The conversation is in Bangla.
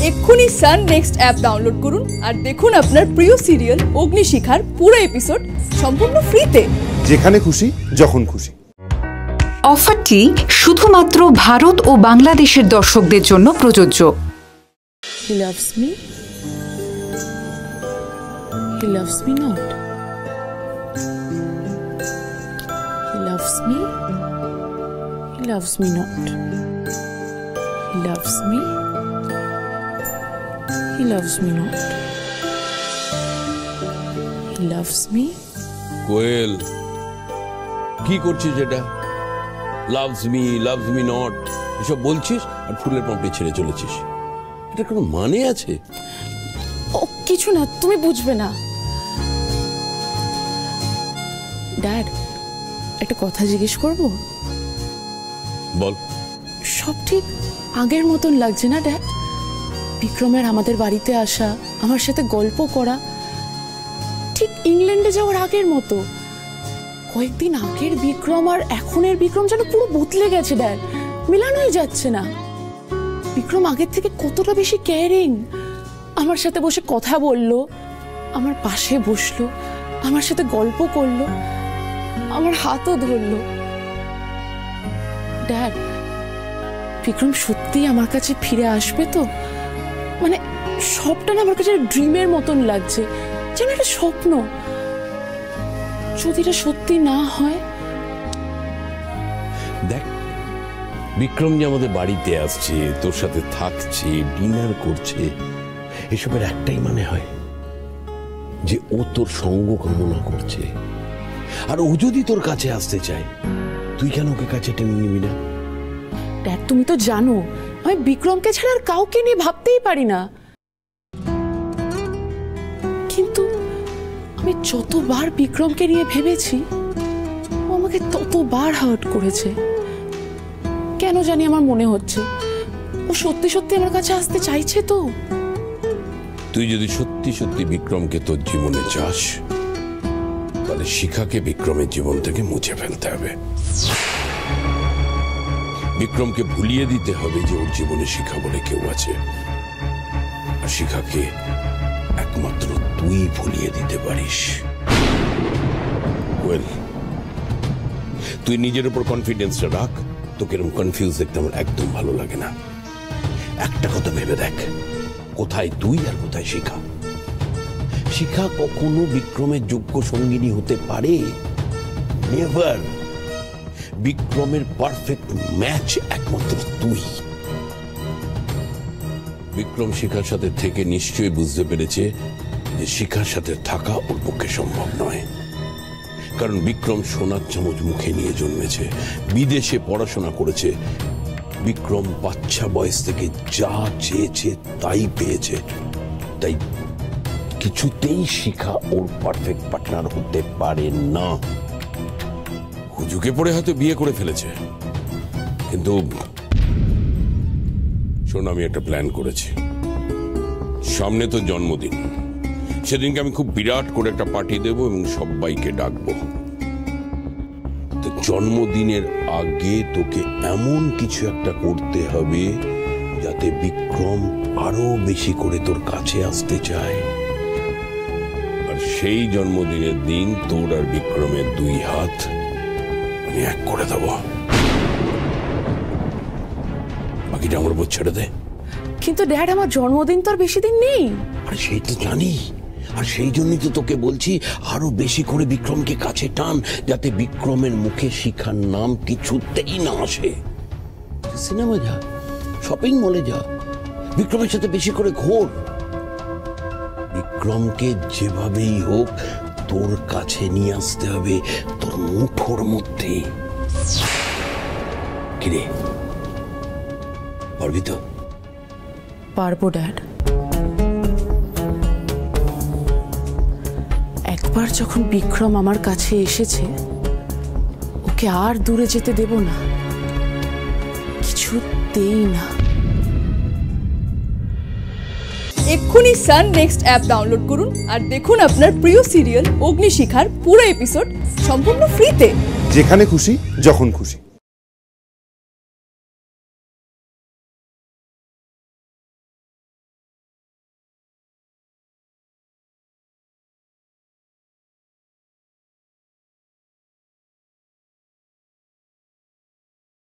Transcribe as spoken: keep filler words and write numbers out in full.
এক্ষুনি সান নেক্সট অ্যাপ ডাউনলোড করুন আর দেখুন আপনার প্রিয় সিরিয়াল অগ্নিশিখার পুরো এপিসোড সম্পূর্ণ ফ্রিতে, যেখানে খুশি যখন খুশি। অফারটি শুধুমাত্র ভারত ও বাংলাদেশের দর্শকদের জন্য প্রযোজ্য। He loves me. He loves me not. He loves me. He loves me not. He loves me. He loves me not. He loves me. কোয়েল, কি করছিস এটা? Loves me, loves me not এসব বলছিস আর ফুলের পাপড়ি ছেড়ে চলেছিস। এটা কোনো মানে আছে? ও কিছু না, তুমি বুঝবে না। ড্যাড, একটা কথা জিজ্ঞেস করব? বল। সব ঠিক আগের মতন লাগছে না ড্যাড? বিক্রমের আমাদের বাড়িতে আসা, আমার সাথে গল্প করা, ঠিক ইংল্যান্ডে যাওয়ার আগের মতো। কয়েকদিন আগের বিক্রম আর এখনের বিক্রম যেন পুরো বদলে গেছে ড্যাড, মেলানোই যাচ্ছে না। বিক্রম আগের থেকে কতটা বেশি কেয়ারিং, আমার সাথে বসে কথা বললো, আমার পাশে বসলো, আমার সাথে গল্প করলো, আমার হাতও ধরলো। ড্যাড, বিক্রম সত্যি আমার কাছে ফিরে আসবে তো? মানে সবটা না আমার কাছে ড্রিমের মতন লাগছে, যেন একটা স্বপ্ন। যদি এটা সত্যি না হয়? দেখ, বিক্রম যে আমাদের বাড়িতে আসছে, তোর সাথে থাকছে, ডিনার করছে, এসবের একটাই মানে হয় যে ও তোর সঙ্গ কামনা করছে। আর ও যদি তোর কাছে আসতে চায়, তুই কেন ওকে কাছে টেনে নিবি না? ড্যাড, তুমি তো জানো আমি বিক্রমকে ছাড়া আর কাউকে নিয়ে ভাবতেই পারি না। কিন্তু আমি যতবার বিক্রমকে নিয়ে ভেবেছি, ও আমাকে ততবার হার্ট করেছে। কেন জানি আমার মনে হচ্ছে ও সত্যি সত্যি আমার কাছে আসতে চাইছে তো। তুই যদি সত্যি সত্যি বিক্রমকে তোর জীবনে চাস, তাহলে শিখাকে বিক্রমের জীবন থেকে মুছে ফেলতে হবে। বিক্রমকে ভুলিয়ে দিতে হবে যে ওর জীবনে শিখা বলে কেউ আছে, আর শিখাকে একমাত্র তুই ভুলিয়ে দিতে পারিস। ওয়েল, তুই নিজের উপর কনফিডেন্সটা রাখ। তোকে এরকম কনফিউজ দেখতে আমার একদম ভালো লাগে না। একটা কথা ভেবে দেখ, কোথায় তুই আর কোথায় শিখা? শিখা কখনো বিক্রমের যোগ্য সঙ্গিনী হতে পারে? নেভার। বিক্রমের পারফেক্ট ম্যাচ একমাত্র তুই। বিক্রম শিখার সাথে থেকে নিশ্চয়ই বুঝতে পেরেছে যে শিখার সাথে থাকা ওর পক্ষে সম্ভব নয়। কারণ বিক্রম সোনার চামচ মুখে নিয়ে জন্মেছে, বিদেশে পড়াশোনা করেছে। বিক্রম বাচ্চা বয়স থেকে যা চেয়েছে তাই পেয়েছে। তাই কিছুতেই শিখা ওর পারফেক্ট পার্টনার হতে পারে না। হুজুকে পড়ে হয়তো বিয়ে করে ফেলেছে, কিন্তু শোন, আমি একটা প্ল্যান করেছি। সামনে তো জন্মদিন, সেদিনকে আমি খুব বিরাট করে একটা পার্টি দেব এবং সবাইকে ডাকবো। তো জন্মদিনের আগে তোকে এমন কিছু একটা করতে হবে যাতে বিক্রম আরো বেশি করে তোর কাছে আসতে চায়। আর সেই জন্মদিনের দিন তোর আর বিক্রমের দুই হাত আমি এক করে দেব। বাকিটা আমার উপর ছেড়ে দে। কিন্তু ড্যাড, আমার জন্মদিন তো আর বেশি দিন নেই। আর সেই তো জানি, আর সেই জন্যই তো তোকে বলছি আরো বেশি করে বিক্রমকে কাছে টান, যাতে বিক্রমের মুখে শিখার নাম কিছুতেই না আসে। সিনেমা যা, শপিং মলে যা, বিক্রমের সাথে বেশি করে ঘোর। বিক্রমকে যেভাবেই হোক তোর কাছে নিয়ে আসতে হবে, তোর মুঠোর মধ্যে। কিরে, পারবি তো? পারবো ড্যাড। একবার যখন বিক্রম আমার কাছে এসেছে, ওকে আর দূরে যেতে দেব না, কিছুতেই না। এক্ষুনি সান নেক্সট অ্যাপ ডাউনলোড করুন আর দেখুন আপনার প্রিয় সিরিয়াল অগ্নিশিখার পুরো এপিসোড সম্পূর্ণ ফ্রিতে, যেখানে খুশি যখন খুশি।